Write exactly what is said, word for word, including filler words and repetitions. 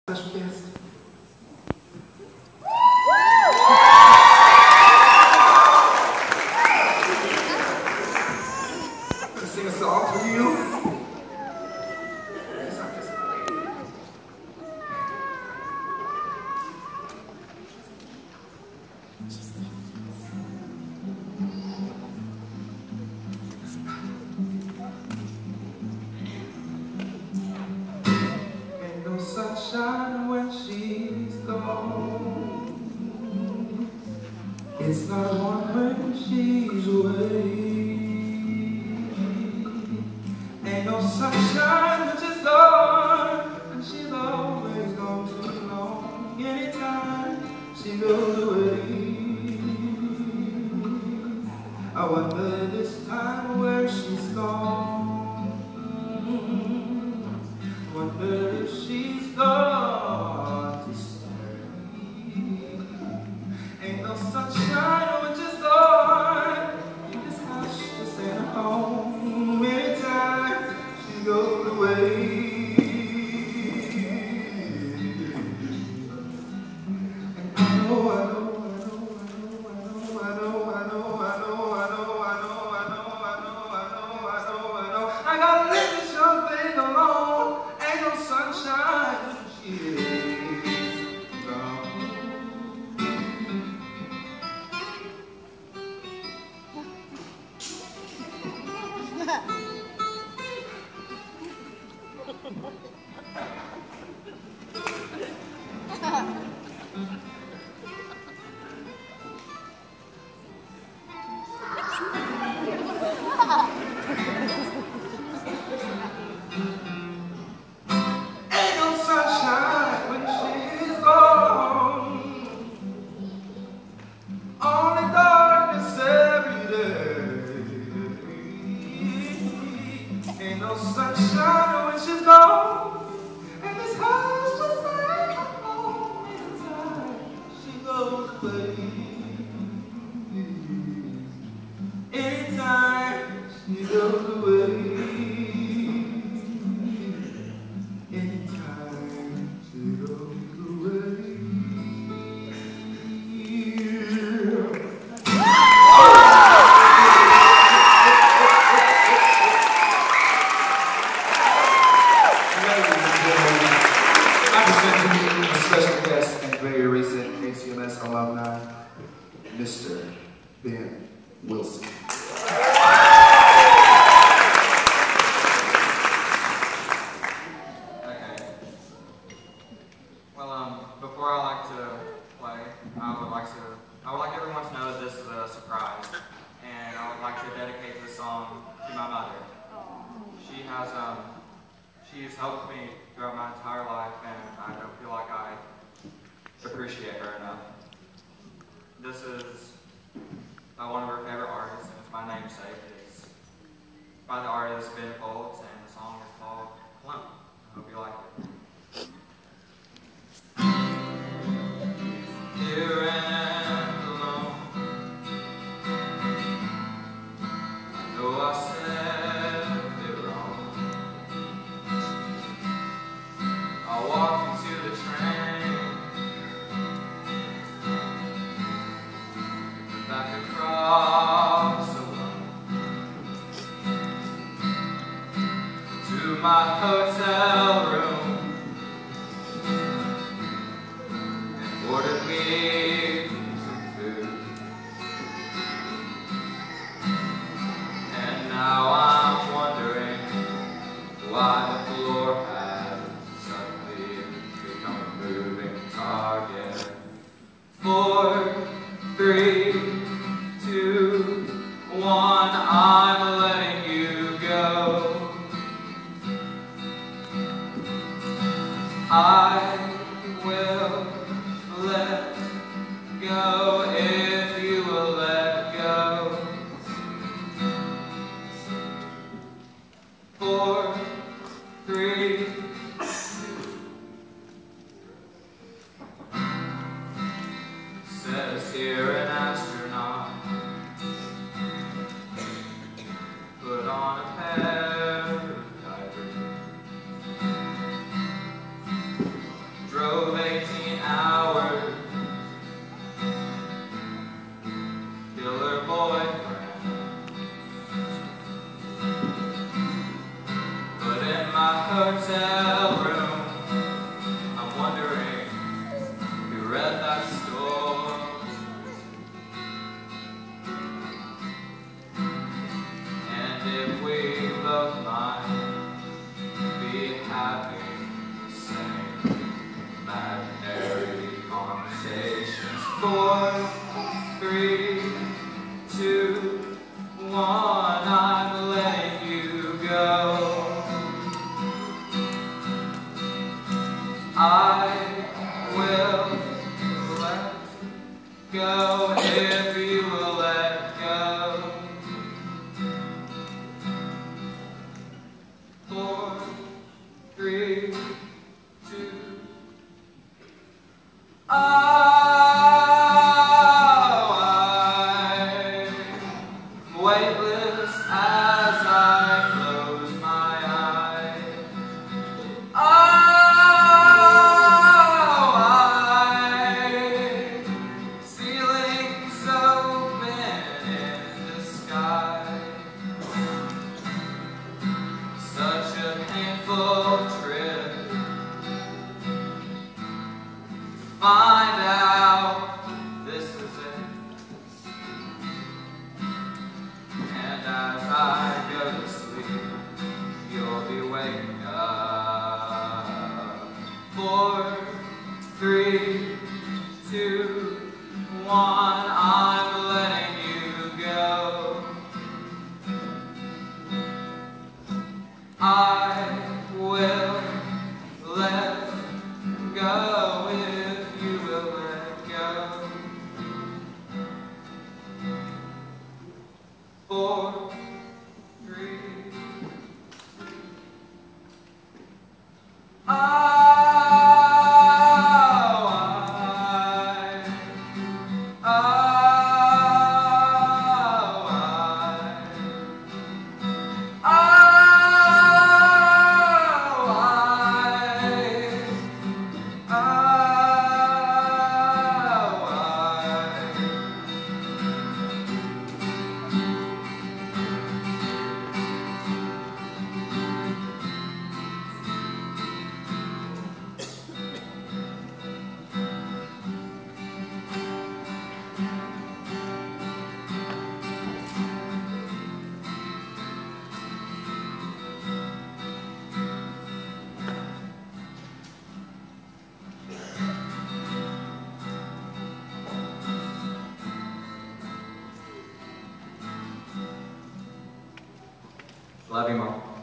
Special guest. I'm gonna sing a song for you. Ain't no sunshine when she's gone. It's not one when she's away. Ain't no sunshine when she's gone, and she's always gone too long. Anytime she goes away, I wonder this time where she's gone. Wonder if she's gone to stay. Ain't no sunshine when she's gone. This house just ain't a home. Anytime she goes away. And I know, I know, I know, I know, I know, I know, I know, I know, I know, I know, I know, I know, I know, I gotta leave this young thing alone. Ain't no sunshine when she's gone. Ain't no sunshine when she's gone, and this house just ain't a home. Anytime she goes away, anytime she goes away, anytime she goes away. A special guest and very recent A C M S alumni, Mister Ben Wilson. Okay. Well, um, before I like to play, I would like to, I would like everyone to know that this is a surprise, and I would like to dedicate this song to my mother. She has, um, she's helped me throughout my entire life, and I don't feel like I appreciate her enough. This is by one of her favorite artists, and it's my namesake. It's by the artist Ben Folds, and the song is called Cologne. I hope you like it. Here and alone, I know I said it wrong. I walked into the train, back across alone to my hotel room, and ordered me some food. And now I'm wondering why the floor has suddenly become a moving target. Four, three, two, one, I'm letting you go. I will let go if you will let go. Four, three, says here an astronaut, put on a pair of divers, Four, three, two, one, I'm letting you go. I will let go if you will let go. Four, three, two, oh, I'm weightless as I close my eyes. Oh, I'm ceiling so thin in the sky. Such a painful trip. Find out this is it. And as I go to sleep, you'll be waking up. Four, three, two, one, I'm letting you go. I will let go if you will let go. Four, three, oh, I, oh, I, oh, love you, Mom.